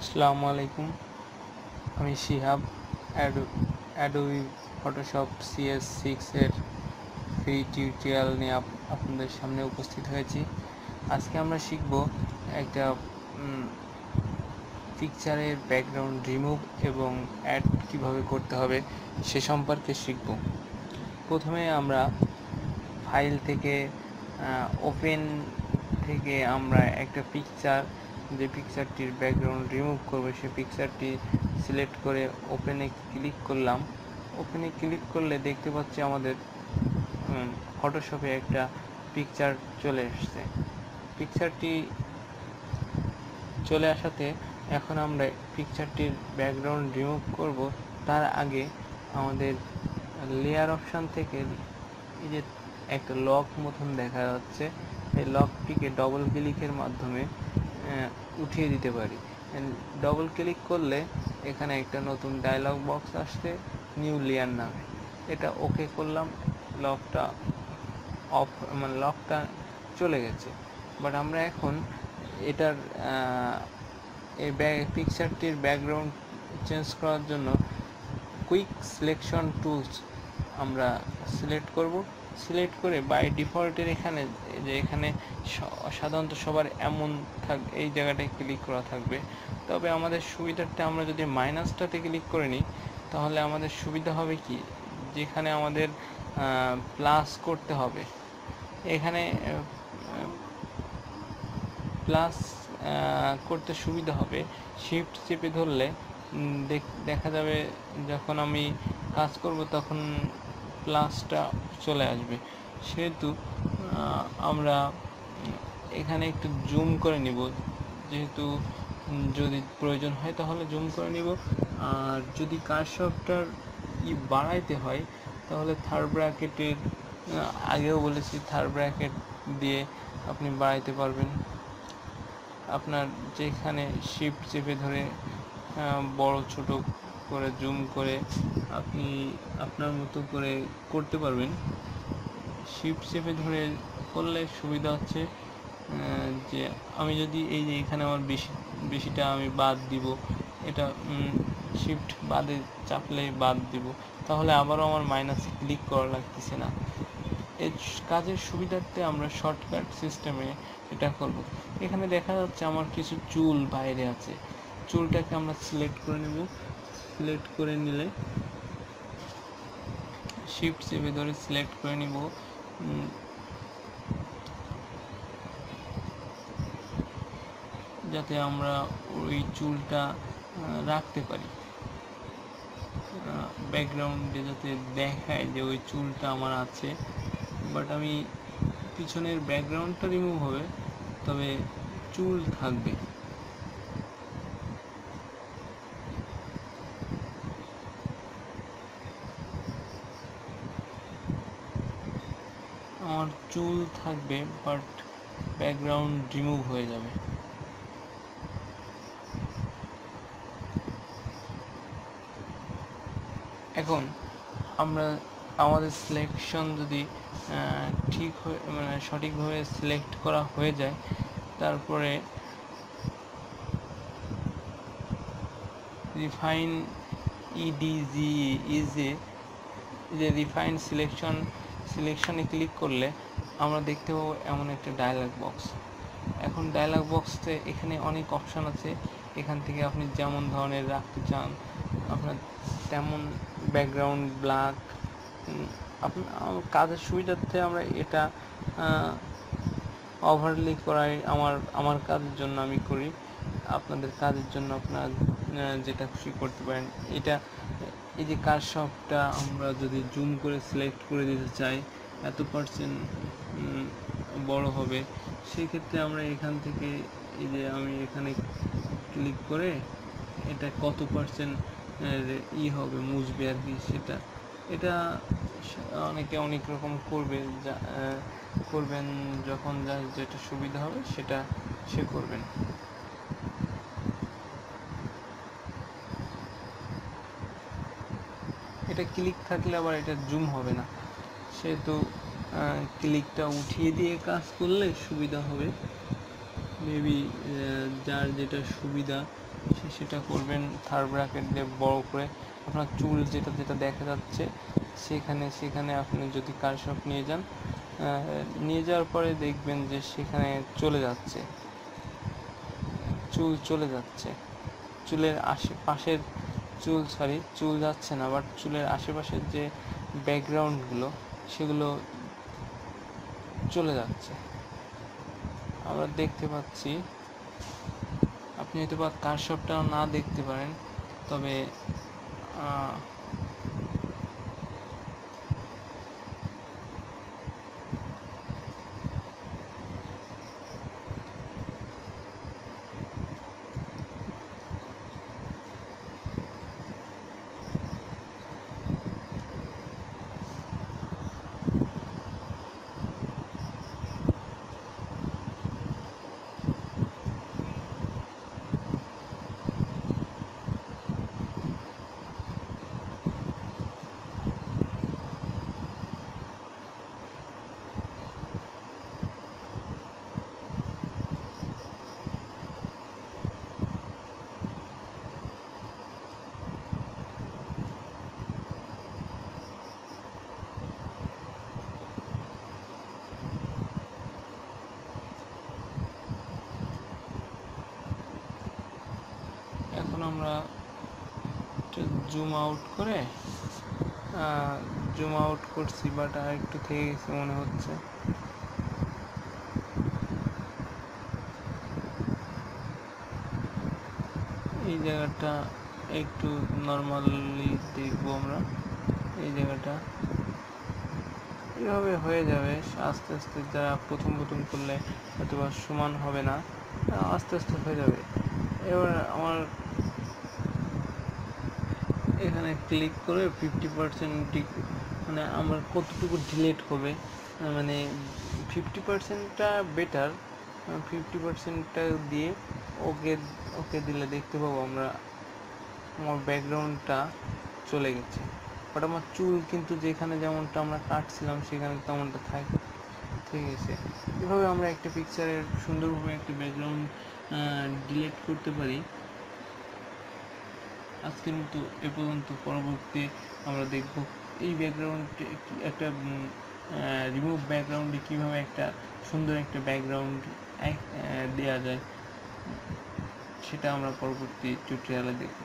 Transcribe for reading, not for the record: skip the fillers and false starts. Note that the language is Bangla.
আসসালামু আলাইকুম। আমি শিহাব অ্যাডোবি ফটোশপ CS6 এর ফ্রি টিউটোরিয়াল নিয়ে আপনাদের সামনে উপস্থিত হয়েছি। আজকে আমরা শিখব একটা পিকচারের ব্যাকগ্রাউন্ড রিমুভ এবং অ্যাড কিভাবে করতে হবে সে সম্পর্কে শিখব। প্রথমে আমরা ফাইল থেকে ওপেন থেকে আমরা একটা পিকচার, যে পিকচারটির ব্যাকগ্রাউন্ড রিমুভ করবে সেই পিকচারটি সিলেক্ট করে ওপেনে ক্লিক করলাম। ওপেনে ক্লিক করলে দেখতে পাচ্ছি আমাদের ফটোশপে একটা পিকচার চলে আসছে। পিকচারটি চলে আসাতে এখন আমরা পিকচারটির ব্যাকগ্রাউন্ড রিমুভ করব। তার আগে আমাদের লেয়ার অপশান থেকে এই যে একটা লক মতন দেখা যাচ্ছে, এই লকটিকে ডবল ক্লিকের মাধ্যমে উঠিয়ে দিতে পারি। ডবল ক্লিক করলে এখানে একটা নতুন ডায়লগ বক্স আসছে নিউ লেয়ার নামে। এটা ওকে করলাম, লকটা অফ লকটা চলে গেছে। বাট আমরা এখন এটার এই পিকচারটির ব্যাকগ্রাউন্ড চেঞ্জ করার জন্য কুইক সিলেকশন টুলস আমরা সিলেক্ট করব। সিলেক্ট করে বাই ডিফল্টের এখানে সাধারণত সবার এমন এই জায়গাটায় ক্লিক করা থাকবে। তবে আমাদের সুবিধার্থে আমরা যদি মাইনাসটাতে ক্লিক করে নিই তাহলে আমাদের সুবিধা হবে কি, যেখানে আমাদের প্লাস করতে হবে, এখানে প্লাস করতে সুবিধা হবে। শিফট চেপে ধরলে দেখা যাবে যখন আমি কাজ করব তখন প্লাসটা চলে আসবে। সেহেতু আমরা এখানে একটু জুম করে নিব, যেহেতু যদি প্রয়োজন হয় তাহলে জুম করে নিব। আর যদি কার্সরটার বাড়াইতে হয় তাহলে থার্ড ব্র্যাকেটের, আগেও বলেছি, থার্ড ব্র্যাকেট দিয়ে আপনি বাড়াইতে পারবেন। আপনার যেখানে শিফট চেপে ধরে বড় ছোট করে জুম করে আপনি আপনার মতো করে করতে পারবেন। শিফট চেপে ধরে করলে সুবিধা হচ্ছে যে আমি যদি এই যে এখানে আমার বেশিটা আমি বাদ দিব, এটা শিফট বাদে চাপলে বাদ দিব, তাহলে আবারও আমার মাইনাসে ক্লিক করা লাগতেছে না। এই কাজের সুবিধার্থে আমরা শর্টকাট সিস্টেমে এটা করব। এখানে দেখা যাচ্ছে আমার কিছু চুল বাইরে আছে, চুলটাকে আমরা সিলেক্ট করে নেব। সিলেক্ট করে নিলে শিফট চেপে ধরে সিলেক্ট করে নিব, যাতে আমরা ওই চুলটা রাখতে পারি ব্যাকগ্রাউন্ডে, যাতে দেখায় যে ওই চুলটা আমার আছে। বাট আমি পিছনের ব্যাকগ্রাউন্ডটা রিমুভ হবে, তবে চুল থাকবে। আমার চুল থাকবে বাট ব্যাকগ্রাউন্ড রিমুভ হয়ে যাবে। এখন আমরা আমাদের সিলেকশন যদি ঠিক হয়ে সঠিকভাবে সিলেক্ট করা হয়ে যায়, তারপরে রিফাইন যে রিফাইন সিলেকশনে ক্লিক করলে আমরা দেখতে পাবো এমন একটা ডায়লগ বক্স। এখন ডায়লগ বক্সে এখানে অনেক অপশান আছে, এখান থেকে আপনি যেমন ধরনের রাখতে চান আপনার তেমন ব্যাকগ্রাউন্ড ব্ল্যাক। আপনার কাজের সুবিধার্থে আমরা এটা ওভারলি করাই আমার কাজের জন্য আমি করি। আপনাদের কাজের জন্য আপনার যেটা খুশি করতে পারেন। এটা এই যে কার্সরটা আমরা যদি জুম করে সিলেক্ট করে দিতে চাই এত পার্সেন্ট বড় হবে, সেক্ষেত্রে আমরা এখান থেকে এই যে আমি এখানে ক্লিক করে এটা কত পার্সেন্ট হবে মুছবে আর কি, এটা অনেকে অনেক রকম করবেন, যখন যেটা সুবিধা হবে সেটা সে করবেন। এটা ক্লিক থাকলে আবার এটা জুম হবে না, সেহেতু ক্লিকটা উঠিয়ে দিয়ে কাজ করলে সুবিধা হবে। মেবি যার যেটা সুবিধা সেটা করবেন থার্ড ব্র্যাকেট দিয়ে বড় করে আপনার চুল যেটা যেটা দেখা যাচ্ছে সেখানে আপনি যদি কারশফ নিয়ে যান, নিয়ে যাওয়ার পরে দেখবেন যে সেখানে চলে যাচ্ছে, চুল চলে যাচ্ছে, চুলের আশেপাশের চুল যাচ্ছে না, বাট চুলের আশেপাশের যে ব্যাকগ্রাউন্ডগুলো সেগুলো চলে যাচ্ছে আমরা দেখতে পাচ্ছি। আপনি হয়তো বা কারশফটাও না দেখতে পারেন, তবে এখন আমরা জুম আউট করছি, বাট আর একটু থেকে গেছে মনে হচ্ছে। এই জায়গাটা একটু নর্মালি দেখবো আমরা। এই জায়গাটা এভাবে হয়ে যাবে আস্তে আস্তে, যারা প্রথম করলে হয়তো বা সমান হবে না, আস্তে আস্তে হয়ে যাবে। এবার আমার এখানে ক্লিক করে 50% মানে আমার কতটুকু ডিলেট হবে, মানে 50%টা বেটার, 50%টা দিয়ে ওকে ওকে দিলে দেখতে পাবো আমরা আমার ব্যাকগ্রাউন্ডটা চলে গেছে, বাট আমার চুল কিন্তু যেখানে যেমনটা আমরা কাটছিলাম সেখানে তেমনটা থেকে গেছে। এভাবে আমরা একটা পিকচারের সুন্দরভাবে একটা ব্যাকগ্রাউন্ড ডিলেট করতে পারি। আজকের মতো এ পর্যন্ত। পরবর্তী আমরা দেখব এই ব্যাকগ্রাউন্ডে একটা রিমুভ ব্যাকগ্রাউন্ডে কীভাবে একটা সুন্দর একটা ব্যাকগ্রাউন্ড দেওয়া যায়, সেটা আমরা পরবর্তী টিউটোরিয়ালে দেখব।